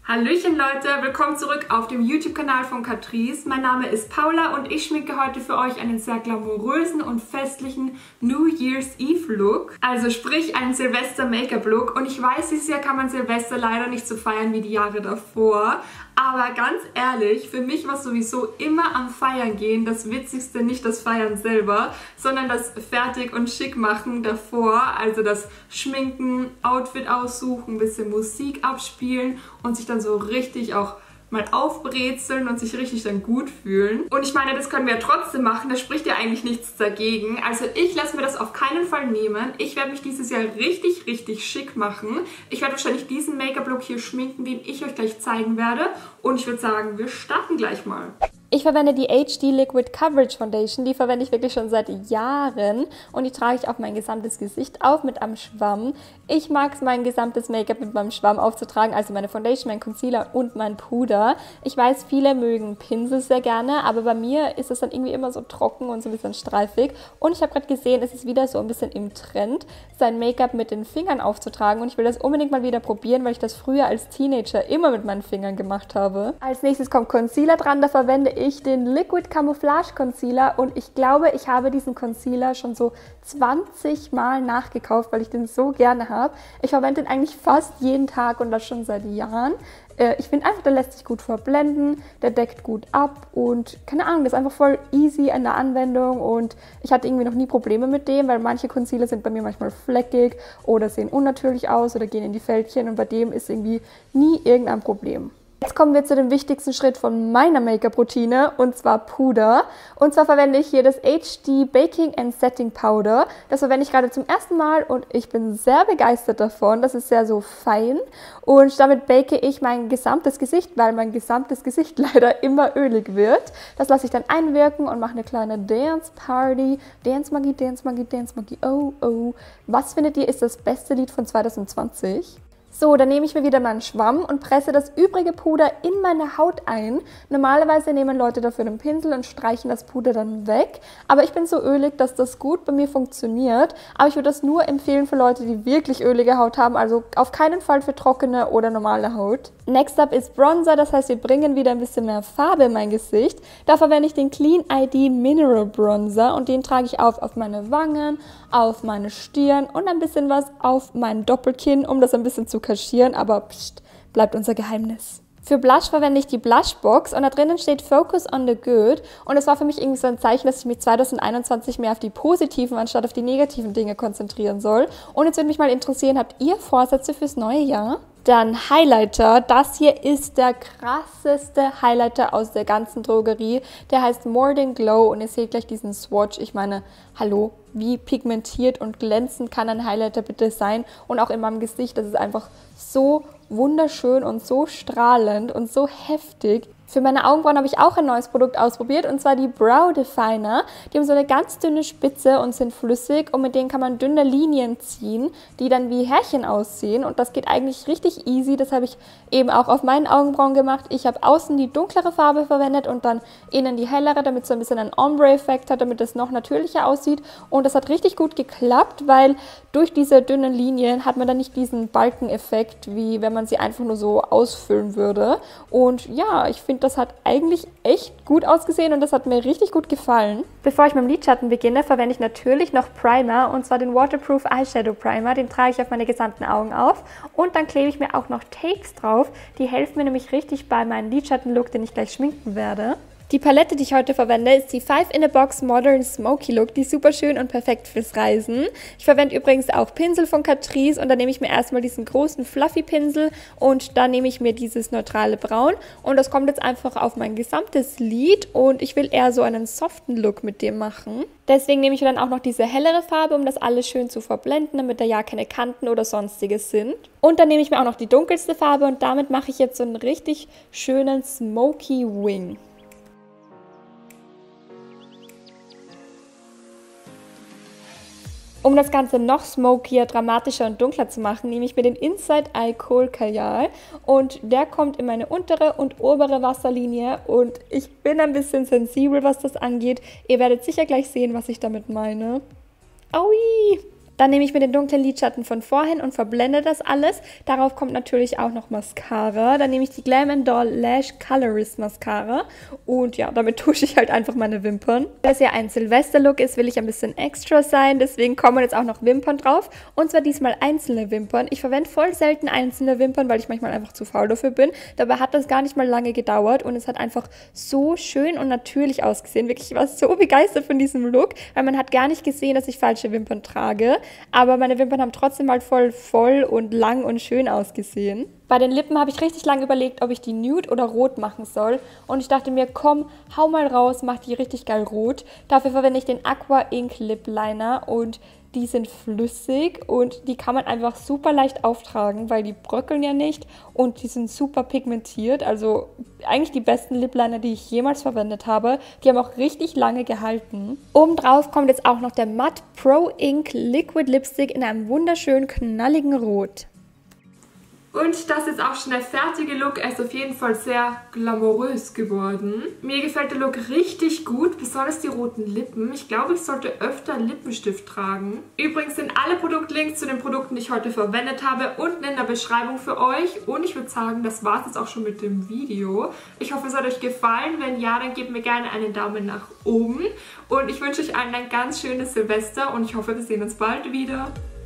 Hallöchen Leute, willkommen zurück auf dem YouTube-Kanal von Catrice. Mein Name ist Paula und ich schminke heute für euch einen sehr glamourösen und festlichen New Year's Eve Look. Also sprich einen Silvester-Make-up-Look. Und ich weiß, dieses Jahr kann man Silvester leider nicht so feiern wie die Jahre davor. Aber ganz ehrlich, für mich war sowieso immer am Feiern gehen das Witzigste nicht das Feiern selber, sondern das Fertig- und Schick-Machen davor. Also das Schminken, Outfit aussuchen, ein bisschen Musik abspielen und sich dann so richtig auch mal aufbrezeln und sich richtig dann gut fühlen. Und ich meine, das können wir ja trotzdem machen, da spricht ja eigentlich nichts dagegen. Also ich lasse mir das auf keinen Fall nehmen. Ich werde mich dieses Jahr richtig schick machen. Ich werde wahrscheinlich diesen Make-up-Look hier schminken, den ich euch gleich zeigen werde. Und ich würde sagen, wir starten gleich mal. Ich verwende die HD Liquid Coverage Foundation, die verwende ich wirklich schon seit Jahren und die trage ich auf mein gesamtes Gesicht auf mit einem Schwamm. Ich mag es, mein gesamtes Make-up mit meinem Schwamm aufzutragen, also meine Foundation, mein Concealer und mein Puder. Ich weiß, viele mögen Pinsel sehr gerne, aber bei mir ist es dann irgendwie immer so trocken und so ein bisschen streifig. Und ich habe gerade gesehen, es ist wieder so ein bisschen im Trend, sein Make-up mit den Fingern aufzutragen und ich will das unbedingt mal wieder probieren, weil ich das früher als Teenager immer mit meinen Fingern gemacht habe. Als nächstes kommt Concealer dran, da verwende ich den Liquid Camouflage Concealer und ich glaube, ich habe diesen Concealer schon so 20 Mal nachgekauft, weil ich den so gerne habe. Ich verwende den eigentlich fast jeden Tag und das schon seit Jahren. Ich finde einfach, der lässt sich gut verblenden, der deckt gut ab und keine Ahnung, das ist einfach voll easy in der Anwendung und ich hatte irgendwie noch nie Probleme mit dem, weil manche Concealer sind bei mir manchmal fleckig oder sehen unnatürlich aus oder gehen in die Fältchen und bei dem ist irgendwie nie irgendein Problem. Jetzt kommen wir zu dem wichtigsten Schritt von meiner Make-up-Routine und zwar Puder. Und zwar verwende ich hier das HD Baking and Setting Powder. Das verwende ich gerade zum ersten Mal und ich bin sehr begeistert davon. Das ist sehr so fein und damit bake ich mein gesamtes Gesicht, weil mein gesamtes Gesicht leider immer ölig wird. Das lasse ich dann einwirken und mache eine kleine Dance-Party. Dance Magie, Dance Magie, Dance Magie, oh, oh. Was findet ihr ist das beste Lied von 2020? So, dann nehme ich mir wieder meinen Schwamm und presse das übrige Puder in meine Haut ein. Normalerweise nehmen Leute dafür einen Pinsel und streichen das Puder dann weg. Aber ich bin so ölig, dass das gut bei mir funktioniert. Aber ich würde das nur empfehlen für Leute, die wirklich ölige Haut haben. Also auf keinen Fall für trockene oder normale Haut. Next up ist Bronzer, das heißt, wir bringen wieder ein bisschen mehr Farbe in mein Gesicht. Da verwende ich den Clean ID Mineral Bronzer und den trage ich auf meine Wangen, auf meine Stirn und ein bisschen was auf mein Doppelkinn, um das ein bisschen zu kaschieren, aber pst, bleibt unser Geheimnis. Für Blush verwende ich die Blushbox und da drinnen steht Focus on the Good und das war für mich irgendwie so ein Zeichen, dass ich mich 2021 mehr auf die positiven anstatt auf die negativen Dinge konzentrieren soll. Und jetzt würde mich mal interessieren, habt ihr Vorsätze fürs neue Jahr? Dann Highlighter. Das hier ist der krasseste Highlighter aus der ganzen Drogerie. Der heißt More Than Glow und ihr seht gleich diesen Swatch. Ich meine, hallo, wie pigmentiert und glänzend kann ein Highlighter bitte sein? Und auch in meinem Gesicht, das ist einfach so wunderschön und so strahlend und so heftig. Für meine Augenbrauen habe ich auch ein neues Produkt ausprobiert und zwar die Brow Definer. Die haben so eine ganz dünne Spitze und sind flüssig und mit denen kann man dünne Linien ziehen, die dann wie Härchen aussehen und das geht eigentlich richtig easy. Das habe ich eben auch auf meinen Augenbrauen gemacht. Ich habe außen die dunklere Farbe verwendet und dann innen die hellere, damit es so ein bisschen einen Ombre-Effekt hat, damit es noch natürlicher aussieht und das hat richtig gut geklappt, weil durch diese dünnen Linien hat man dann nicht diesen Balkeneffekt, wie wenn man sie einfach nur so ausfüllen würde und ja, ich finde, das hat eigentlich echt gut ausgesehen und das hat mir richtig gut gefallen. Bevor ich mit dem Lidschatten beginne, verwende ich natürlich noch Primer und zwar den Waterproof Eyeshadow Primer. Den trage ich auf meine gesamten Augen auf und dann klebe ich mir auch noch Takes drauf. Die helfen mir nämlich richtig bei meinem Lidschatten-Look, den ich gleich schminken werde. Die Palette, die ich heute verwende, ist die 5-in-a-Box Modern Smoky Look. Die ist super schön und perfekt fürs Reisen. Ich verwende übrigens auch Pinsel von Catrice und dann nehme ich mir erstmal diesen großen Fluffy Pinsel und dann nehme ich mir dieses neutrale Braun und das kommt jetzt einfach auf mein gesamtes Lid und ich will eher so einen soften Look mit dem machen. Deswegen nehme ich mir dann auch noch diese hellere Farbe, um das alles schön zu verblenden, damit da ja keine Kanten oder sonstiges sind. Und dann nehme ich mir auch noch die dunkelste Farbe und damit mache ich jetzt so einen richtig schönen Smoky Wing. Um das Ganze noch smokier, dramatischer und dunkler zu machen, nehme ich mir den Inside Eye Kohl Kajal und der kommt in meine untere und obere Wasserlinie und ich bin ein bisschen sensibel, was das angeht. Ihr werdet sicher gleich sehen, was ich damit meine. Aui! Dann nehme ich mir den dunklen Lidschatten von vorhin und verblende das alles. Darauf kommt natürlich auch noch Mascara. Dann nehme ich die Glam & Doll Lash Colorist Mascara und ja, damit tusche ich halt einfach meine Wimpern. Da es ja ein Silvester-Look ist, will ich ein bisschen extra sein, deswegen kommen jetzt auch noch Wimpern drauf und zwar diesmal einzelne Wimpern. Ich verwende voll selten einzelne Wimpern, weil ich manchmal einfach zu faul dafür bin. Dabei hat das gar nicht mal lange gedauert und es hat einfach so schön und natürlich ausgesehen. Wirklich, ich war so begeistert von diesem Look, weil man hat gar nicht gesehen, dass ich falsche Wimpern trage. Aber meine Wimpern haben trotzdem halt voll und lang und schön ausgesehen. Bei den Lippen habe ich richtig lange überlegt, ob ich die nude oder rot machen soll. Und ich dachte mir, komm, hau mal raus, mach die richtig geil rot. Dafür verwende ich den Aqua Ink Lip Liner und die sind flüssig und die kann man einfach super leicht auftragen, weil die bröckeln ja nicht und die sind super pigmentiert. Also eigentlich die besten Lip Liner, die ich jemals verwendet habe. Die haben auch richtig lange gehalten. Obendrauf kommt jetzt auch noch der Matte Pro Ink Liquid Lipstick in einem wunderschönen knalligen Rot. Und das ist auch schon der fertige Look. Er ist auf jeden Fall sehr glamourös geworden. Mir gefällt der Look richtig gut, besonders die roten Lippen. Ich glaube, ich sollte öfter Lippenstift tragen. Übrigens sind alle Produktlinks zu den Produkten, die ich heute verwendet habe, unten in der Beschreibung für euch. Und ich würde sagen, das war es jetzt auch schon mit dem Video. Ich hoffe, es hat euch gefallen. Wenn ja, dann gebt mir gerne einen Daumen nach oben. Und ich wünsche euch allen ein ganz schönes Silvester und ich hoffe, wir sehen uns bald wieder.